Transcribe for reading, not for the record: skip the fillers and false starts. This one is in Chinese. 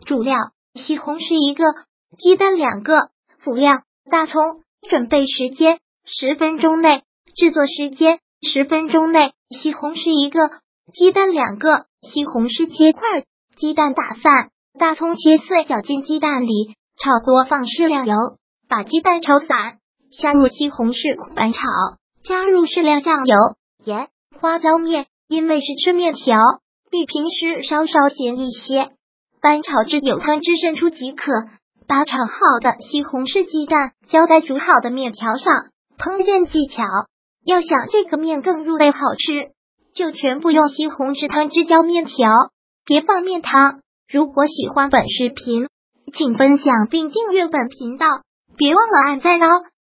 主料：西红柿1个，鸡蛋2个。辅料：大葱。准备时间10分钟内，制作时间10分钟内。西红柿1个，鸡蛋2个。西红柿切块，鸡蛋打散，大葱切碎，搅进鸡蛋里，炒多放适量油，把鸡蛋炒散，下入西红柿翻炒，加入适量酱油、盐、花椒面，因为是吃面条，比平时稍稍咸一些。翻炒至有汤汁渗出即可。把炒好的西红柿鸡蛋浇在煮好的面条上。烹饪技巧：要想这个面更入味好吃，就全部用西红柿汤汁浇面条，别放面汤。如果喜欢本视频，请分享并订阅本频道，别忘了按赞哦。